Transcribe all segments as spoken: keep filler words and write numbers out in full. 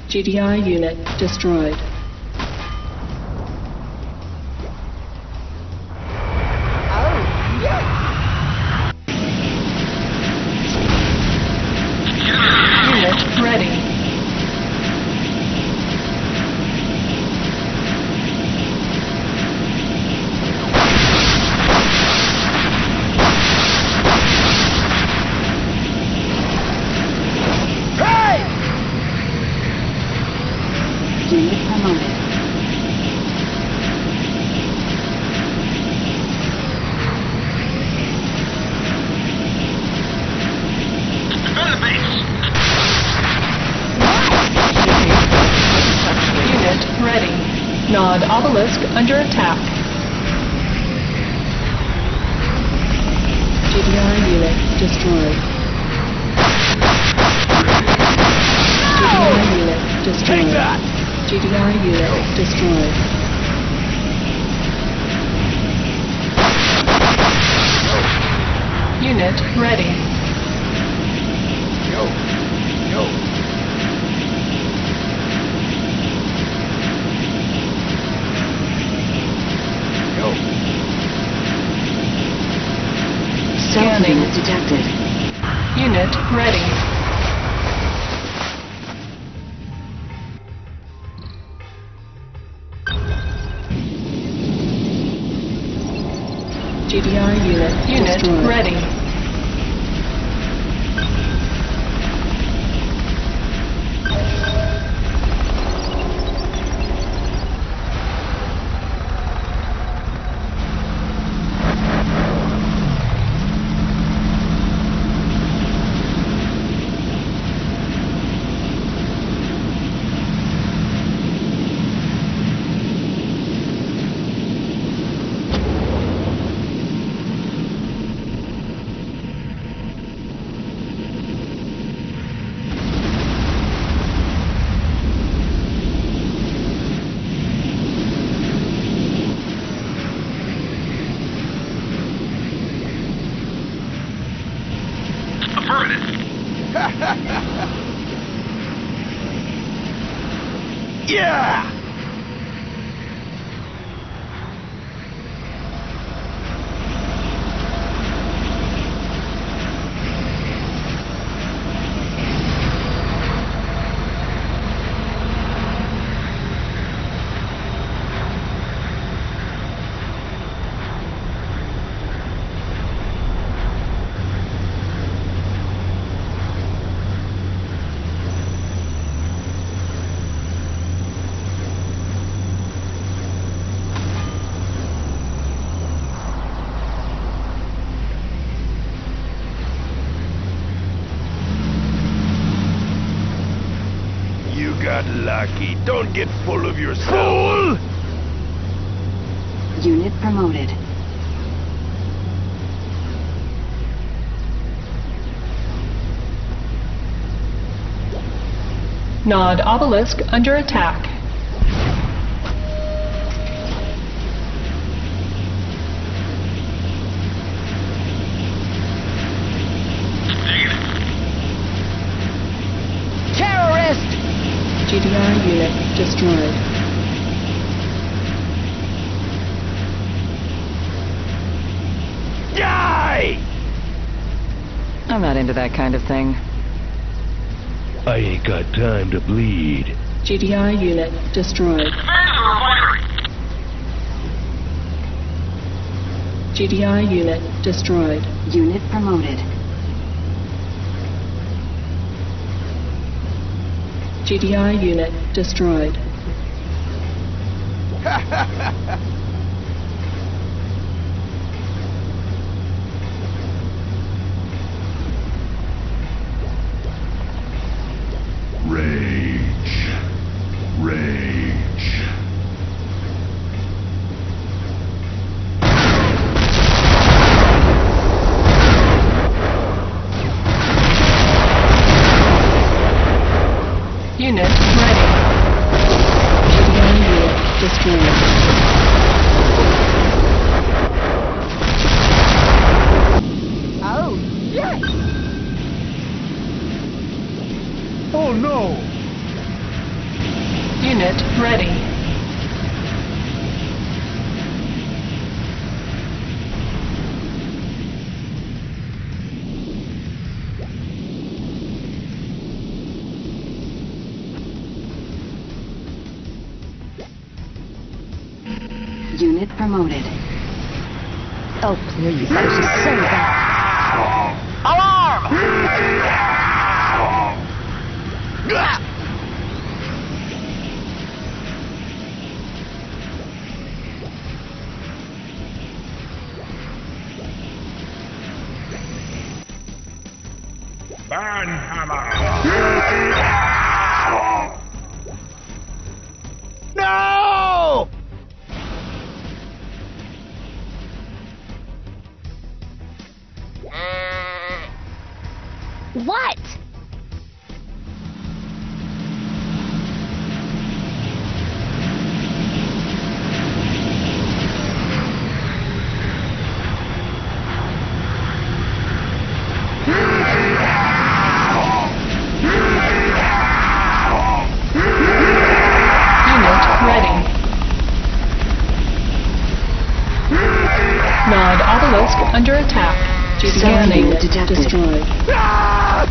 G D I unit destroyed. Unit ready. Unit promoted. Defend the base! Unit ready. Nod obelisk under attack. G D I unit destroyed. G D I unit destroyed. Take that! G D I unit destroyed. Unit ready. Go! Go! Go! Stealth Scanning. unit detected. Unit ready. G D I unit unit Destroyed. ready. Yeah! You got lucky. Don't get full of yourself. Fool! Unit promoted. Nod obelisk under attack. Terrorist! G D I unit destroyed. Die! I'm not into that kind of thing. I ain't got time to bleed. G D I unit destroyed. G D I unit destroyed. Unit promoted. G D I unit destroyed. Rage. Rage. Unit ready. G D I unit destroyed. Oh, shit! Oh no! Unit ready. Unit promoted. Oh, please, I was just so bad. No! What? Unit ready. Nod obelisk under attack. Scanning. Unit detected. Destroyed. Ah!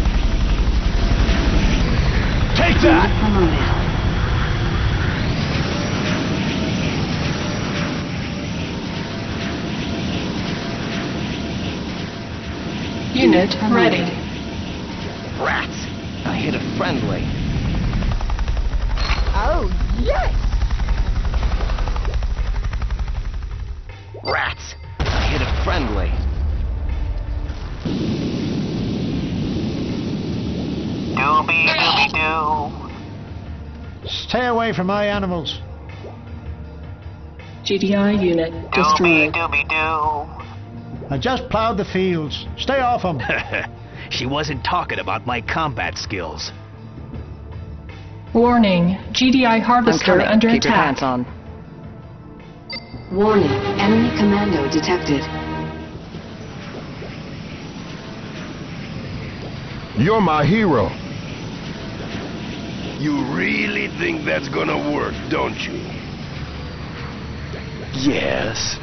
Take Unit that! promoted. Unit ready. Rats! I hit a friendly. Oh, yes! Rats! I hit a friendly. Dooby dooby doo. Stay away from my animals. G D I unit Dooby destroyed. dooby doo. I just plowed the fields. Stay off them. She wasn't talking about my combat skills. Warning. G D I I'm harvester coming. under Keep your attack. pants on. Warning. Enemy commando detected. You're my hero. You really think that's gonna work, don't you? Yes.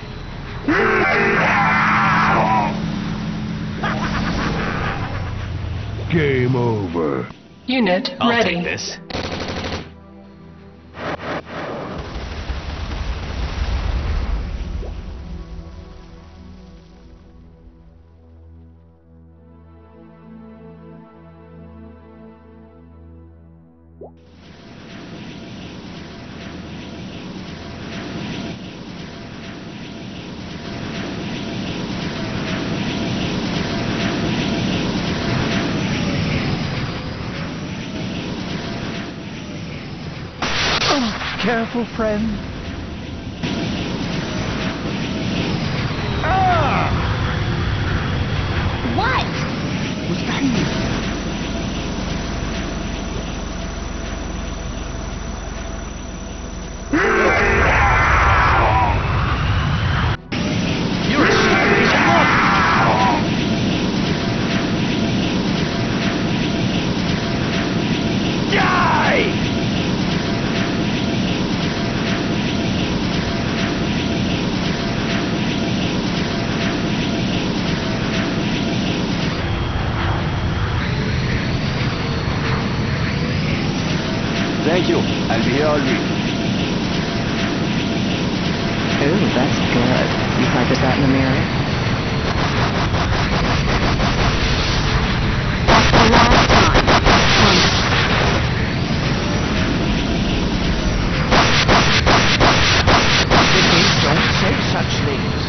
Game over. Unit I'll ready. take this. Careful, friend. What? You're a stupid look! Die! Thank you. I'll be here all week. Ooh, that's good. You practice that in the mirror? That's the last time. Promise. Please don't say such things.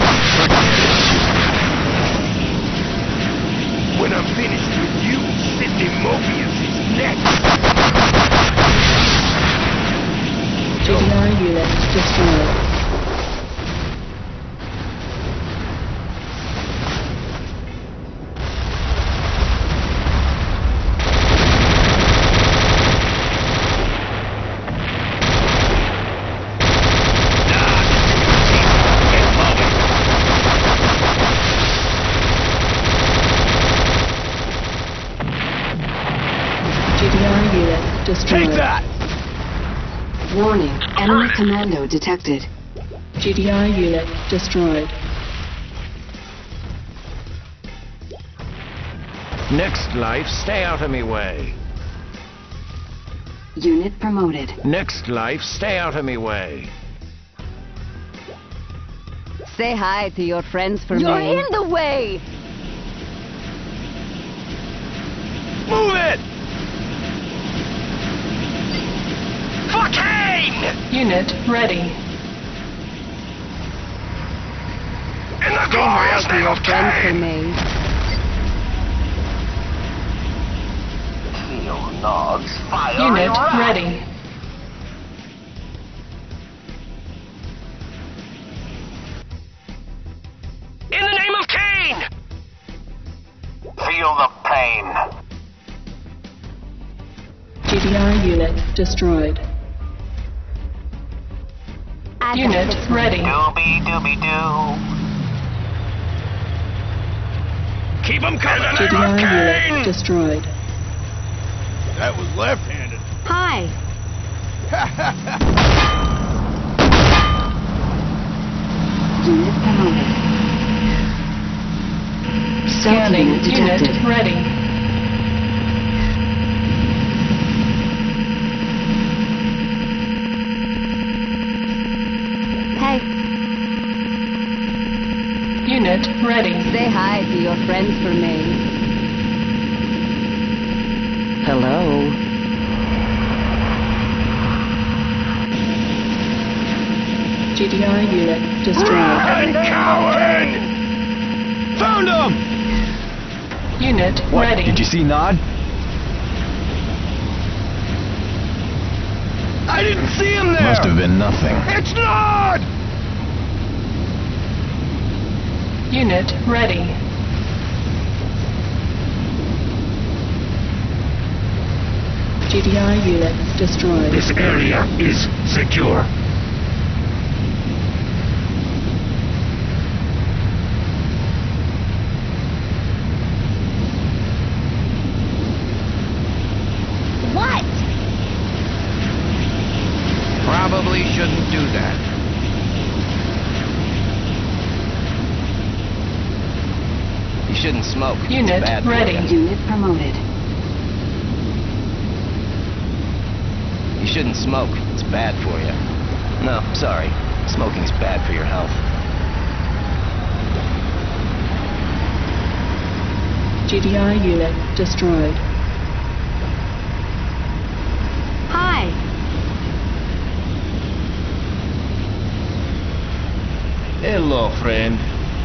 When I'm finished with you, Sidney Mobius is next. G D I unit destroyed. G D I unit destroyed. Take that! Warning, enemy commando detected. G D I unit destroyed. Next life, stay out of me way. Unit promoted. Next life, stay out of me way. Say hi to your friends for You're me. in the way! Move it! Fucking! Unit ready. In the Say hi glorious to name your of friends for Cain! me. Feel logs fire Unit around. ready. In the name of Cain! Feel the pain. G D I unit destroyed. I got Unit this one. ready. Doobie doobie doo. Keep them coming! In G the D name of I Cain! unit destroyed. That was left-handed. Hi. Unit promoted. Scanning Unit unit detected. ready. Hey, Unit ready. say hi to your friends for me. Hello? G D I unit destroyed. Run, coward! Found him! Unit What? ready. Did you see Nod? I didn't see him there! Must have been nothing. It's not! Unit ready. G D I unit destroyed. This area is secure. What? Probably shouldn't do that. You shouldn't smoke. Unit it's bad for ready. you. Unit promoted. You shouldn't smoke. It's bad for you. No, sorry. Smoking's bad for your health. G D I unit destroyed. Hi. Hello, friend.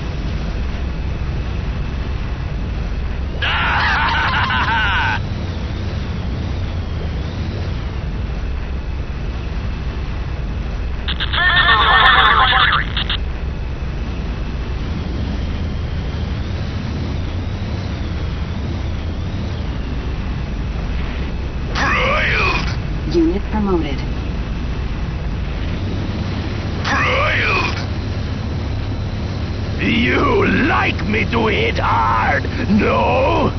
Unit promoted. Broiled! You like me to hit hard, no?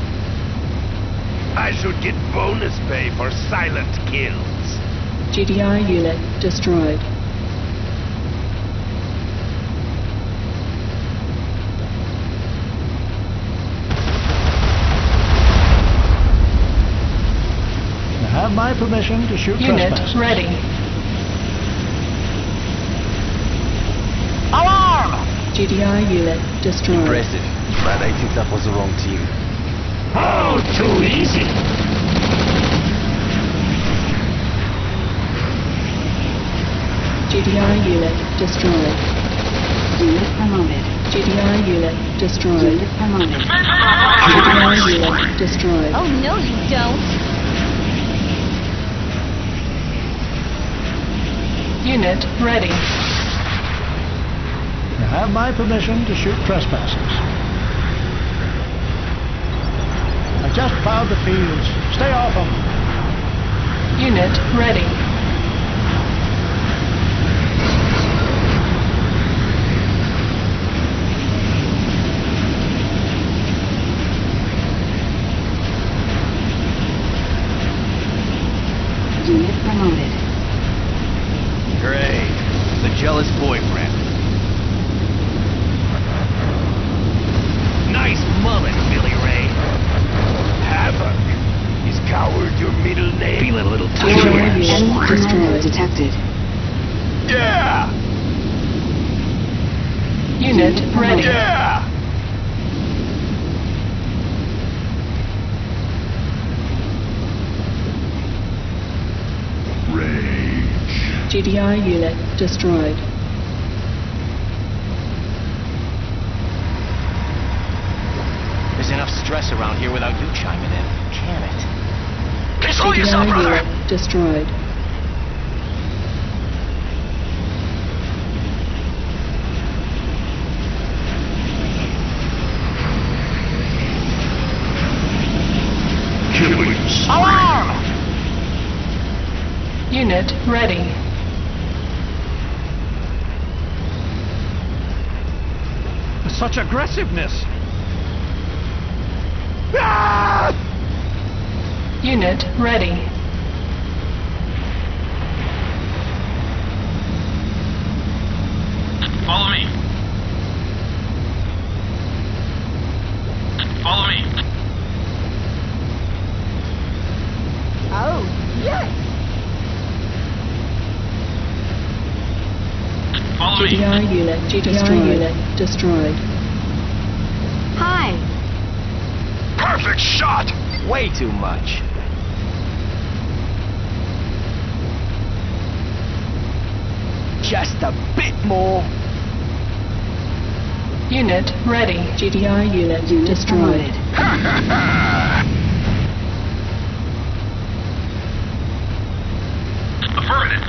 I should get bonus pay for silent kills. G D I unit destroyed. You have my permission to shoot Unit trespassers. ready. Alarm! G D I unit destroyed. Impressive, but I think that was the wrong team. Oh, too easy. G D I unit destroyed. Unit promoted. G D I unit destroyed. Unit promoted. G D I unit destroyed. Oh, no, you don't. Unit ready. You have my permission to shoot trespassers. I just plowed the fields. Stay off them. Unit ready. Unit promoted. jealous boyfriend. Nice mullet, Billy Ray. Havoc. Is Coward your middle name? Feeling a little tired. Enemy commando detected. Yeah! Unit ready. Yeah! G D I unit destroyed. There's enough stress around here without you chiming in, can it? Control G D I yourself, brother! unit destroyed. Alarm! Unit ready. Such aggressiveness! Ah! Unit ready. Follow me. Follow me. Oh, yes! Follow G D me. I unit G D I unit destroyed. Hi. Perfect shot! Way too much. Just a bit more. Unit ready. G D I unit Unit destroyed. promoted. Affirmative.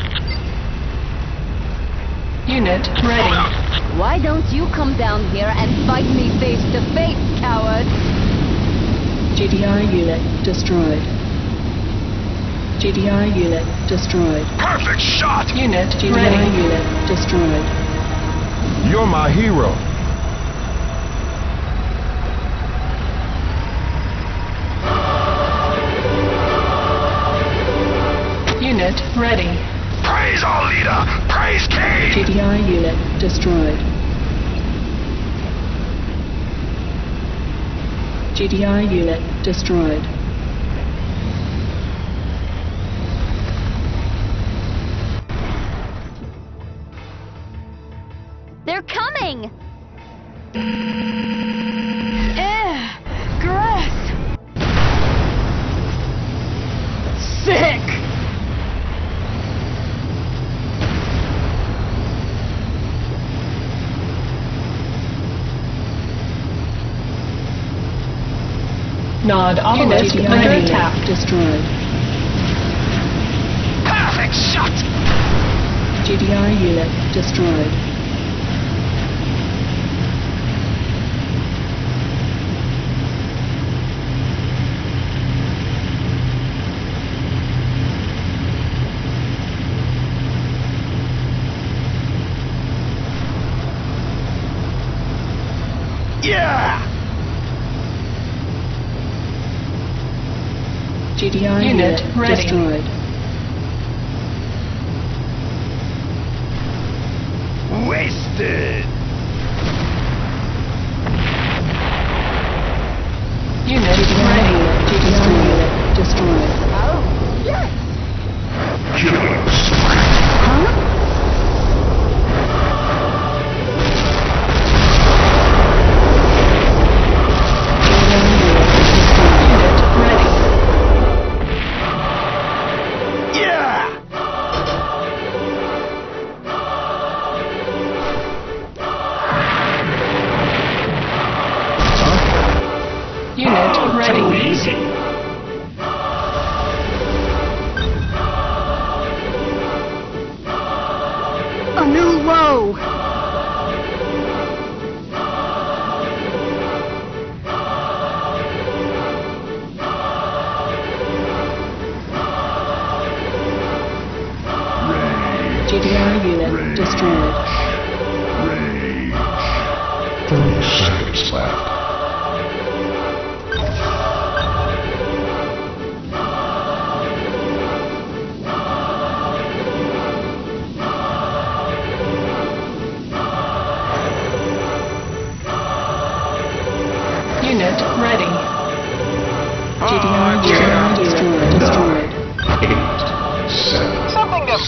Unit Hold ready. out. Why don't you come down here and fight me face to face, coward? G D I unit destroyed. G D I unit destroyed. Perfect shot! Unit G D I unit destroyed. You're my hero. Unit ready. Praise our leader! Praise King! G D I unit destroyed. G D I unit destroyed. They're coming! Ugh, gross! Sick! Nod unit under attack destroyed. Perfect shot! G D I unit destroyed. Yeah! G D I unit, unit ready. Destroyed. Wasted! Unit G D I ready. Unit, G D I unit destroyed. Oh, yes! Killing spree! Huh? A new low! G D I unit Rage. Destroyed. Rage. Thirty seconds left.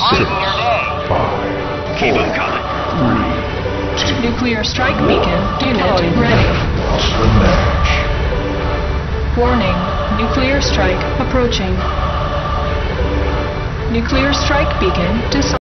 brighten your day. Five, Keep 'em coming. three, two, Nuclear strike beacon unit ready. smash. Warning, nuclear strike approaching. Nuclear strike beacon dis-